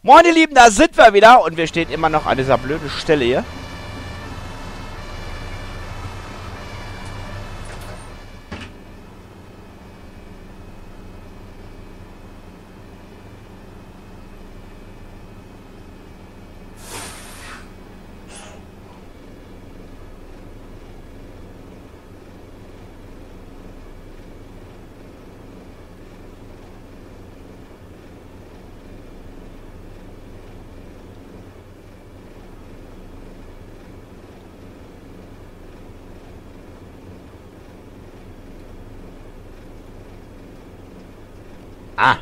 Moin, ihr Lieben, da sind wir wieder und wir stehen immer noch an dieser blöden Stelle hier. Ah.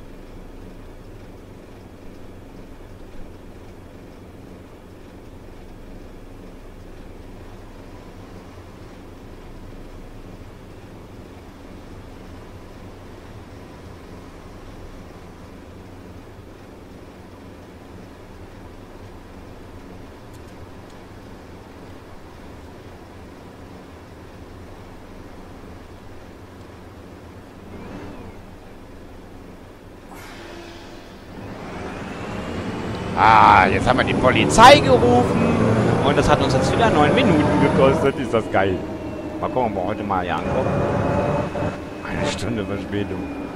Ah, jetzt haben wir die Polizei gerufen und das hat uns jetzt wieder 9 Minuten gekostet. Ist das geil. Mal gucken, ob wir heute mal hier ankommen. Eine Stunde Verspätung.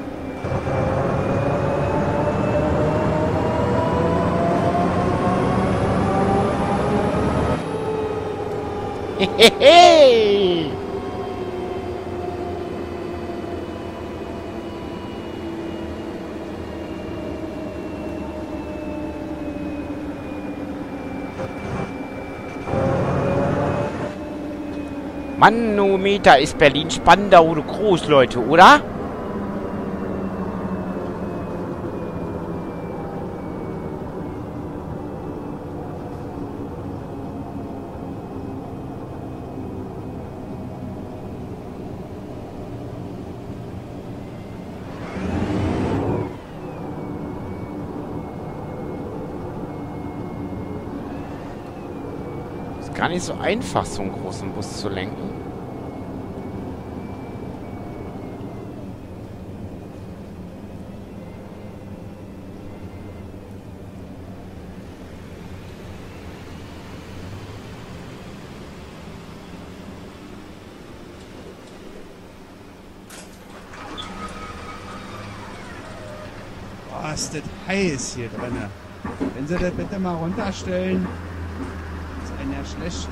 Hehehe! Manometer ist Berlin-Spandau groß, Leute, oder? Ist gar nicht so einfach, so einen großen Bus zu lenken. Oh, ist das heiß hier drin. Wenn Sie das bitte mal runterstellen, ist einem ja schlecht.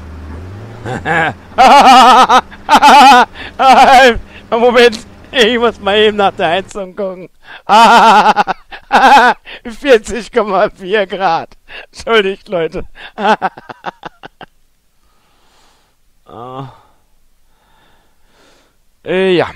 Moment, ich muss mal eben nach der Heizung gucken. 40,4 Grad. Entschuldigt, Leute. Ja.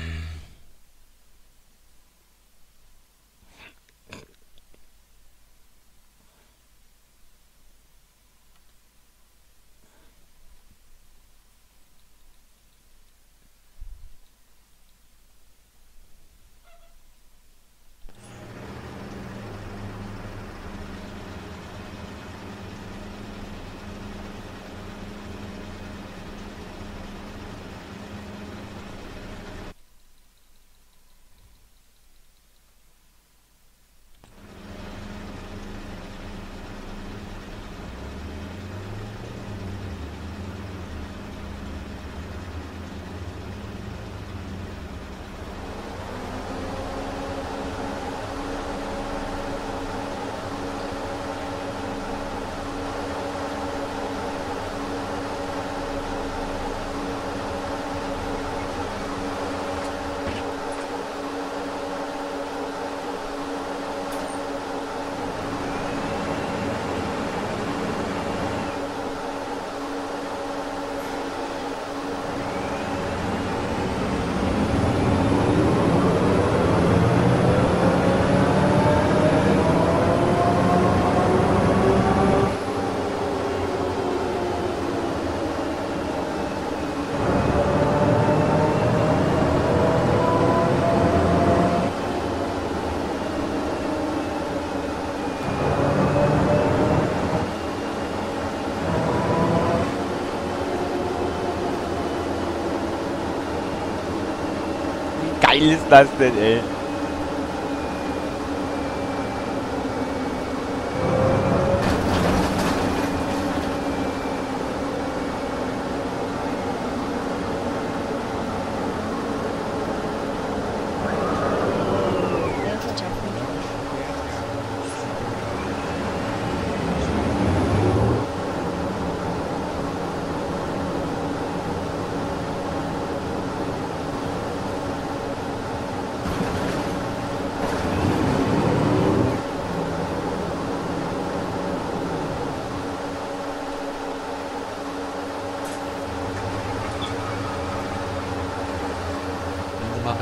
geil ist das denn, ey?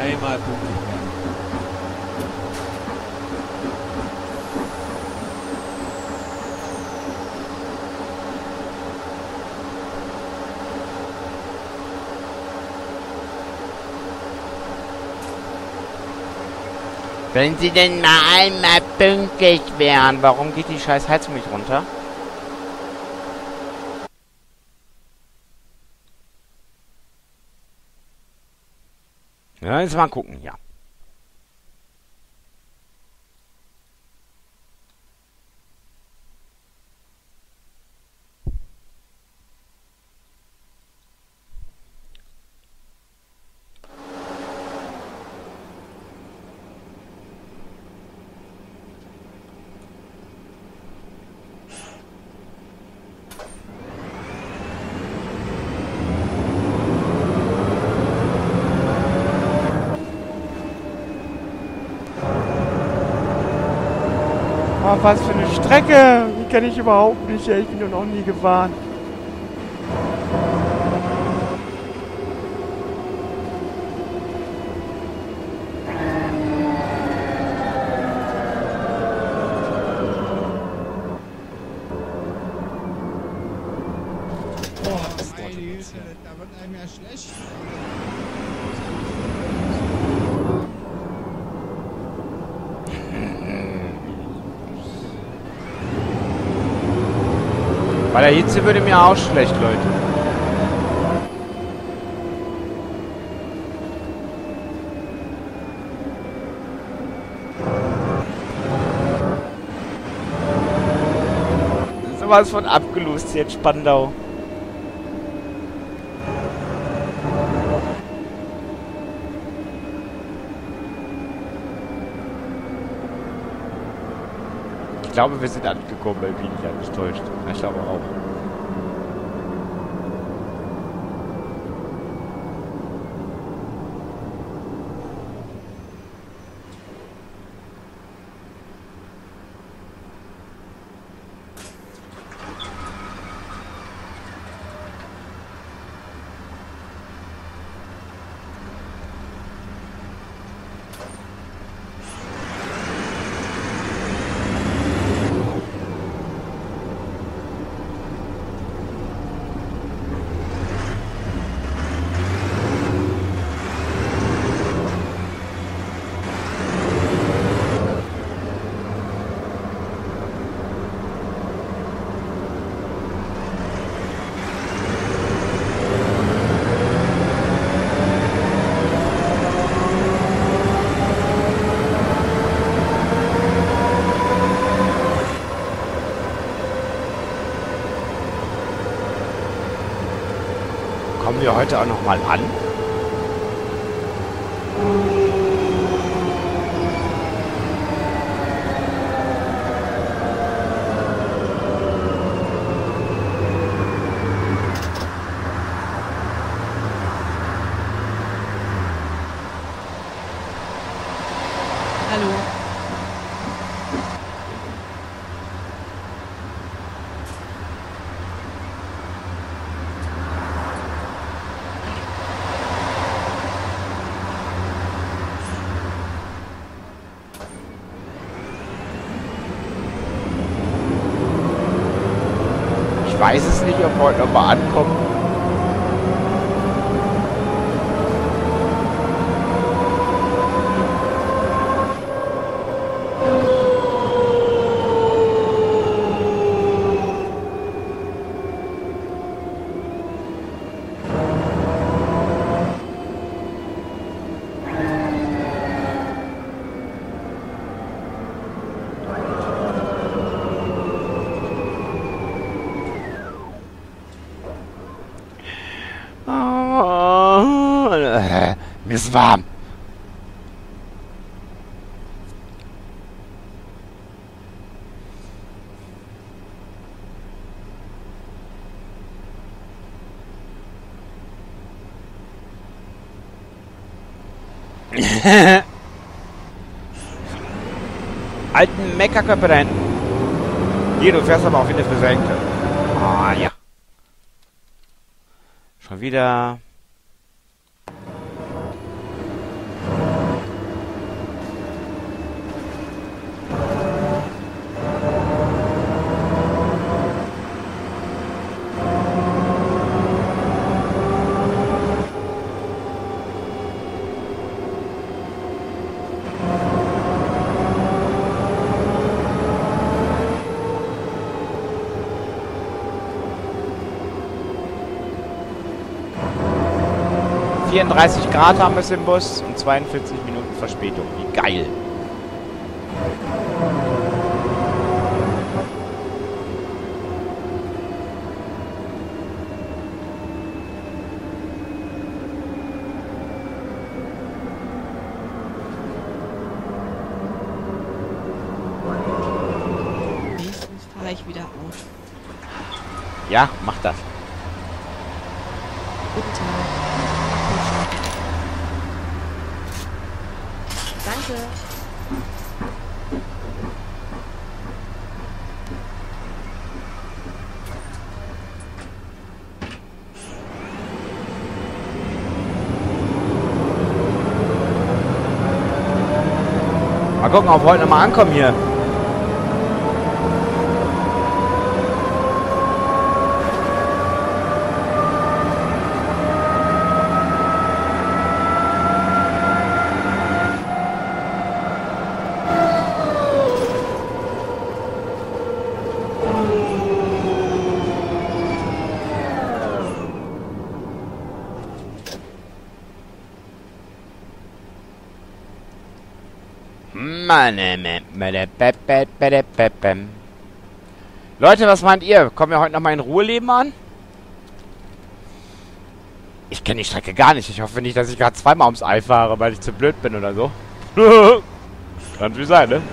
Einmal pünktlich werden. Wenn Sie denn mal einmal pünktlich wären, warum geht die scheiß Heizung nicht runter? Ja, jetzt mal gucken, ja. Oh, was für eine Strecke! Die kenne ich überhaupt nicht, ey. Ich bin noch nie gefahren. Boah, meine Güte, da wird einem ja schlecht. Bei der Hitze würde mir auch schlecht, Leute. Sowas von abgelost jetzt, Spandau. Ich glaube, wir sind angekommen, weil bin ich ja nicht täuscht. Ich glaube auch. Kommen wir heute auch noch mal an? Hallo. Ich weiß es nicht, ob wir heute noch mal ankommen. Mir ist warm. Alten Meckerköpfe da hinten. Hier, du fährst aber auf in das Besenkte. Ah, ja. Schon wieder. 34 Grad haben wir es im Bus und 42 Minuten Verspätung. Wie geil. Nächstens fahre ich wieder auf. Ja, mach das. Guten Tag. Danke. Mal gucken, ob wir heute nochmal ankommen hier. Leute, was meint ihr? Kommen wir heute noch mal in Ruhe leben an? Ich kenne die Strecke gar nicht. Ich hoffe nicht, dass ich gerade zweimal ums Ei fahre, weil ich zu blöd bin oder so. Kann natürlich sein, ne?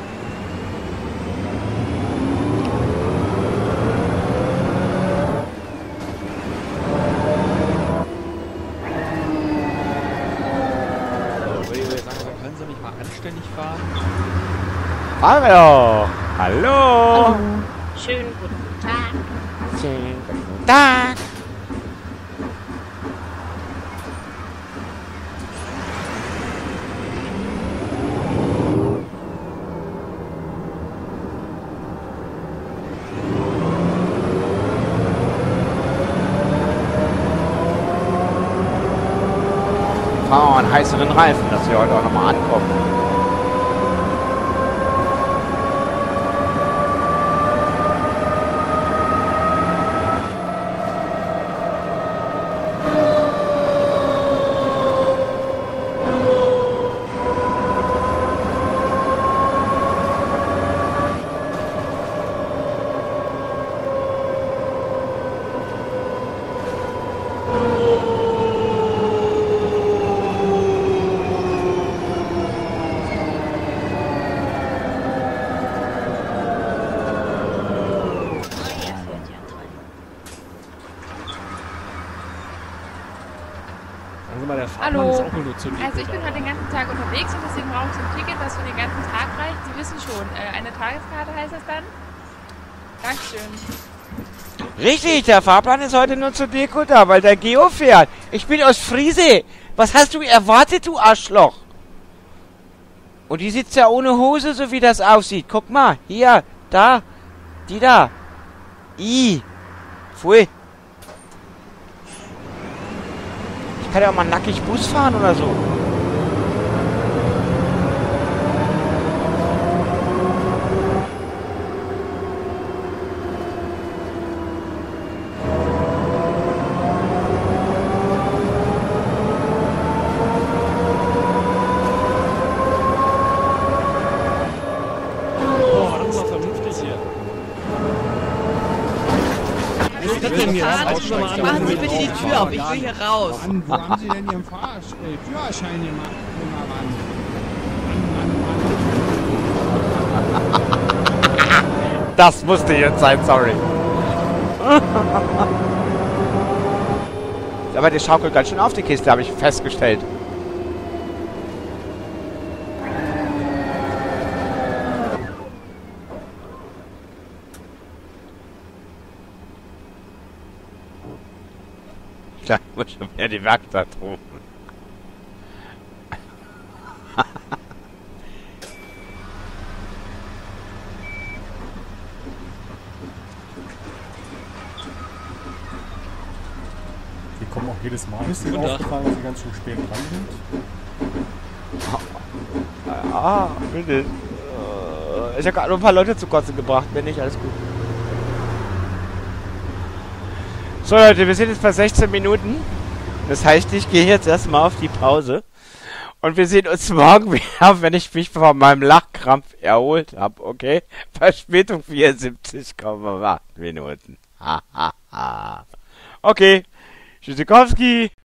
Können Sie nicht mal anständig fahren? Hallo! Hallo! Schönen guten Tag. Schönen guten Tag! Fahren wir mal einen heißeren Reifen, dass wir heute auch nochmal ankommen. Fahrplan ist auch nur zu Also ich bin heute den ganzen Tag unterwegs und deswegen brauche ich so ein Ticket, was für den ganzen Tag reicht. Sie wissen schon, eine Tageskarte heißt das dann? Dankeschön. Richtig, der Fahrplan ist heute nur zur Deko da, weil der Geo fährt. Ich bin aus Friese. Was hast du erwartet, du Arschloch? Und die sitzt ja ohne Hose, so wie das aussieht. Guck mal, hier, da, die da. Pfui. Ich kann ja auch mal nackig Bus fahren oder so. Machen Sie bitte die Tür auf, ich will hier raus. Mann, wo haben Sie denn Ihren Führerschein gemacht? Das musste jetzt sein, sorry. Aber der schaukelt ganz schön auf die Kiste, habe ich festgestellt. Da muss schon wieder die Werkstatt rufen. Die kommen auch jedes Mal. Ist Ihnen aufgefallen, dass Sie ganz schön spät dran sind? Ah, bitte. Ich habe gerade nur ein paar Leute zu Kotzen gebracht. Wenn nicht, alles gut. So Leute, wir sind jetzt bei 16 Minuten. Das heißt, ich gehe jetzt erstmal auf die Pause. Und wir sehen uns morgen wieder, wenn ich mich von meinem Lachkrampf erholt habe, okay? Verspätung 74,8 Minuten. Okay. Tschüssikowski.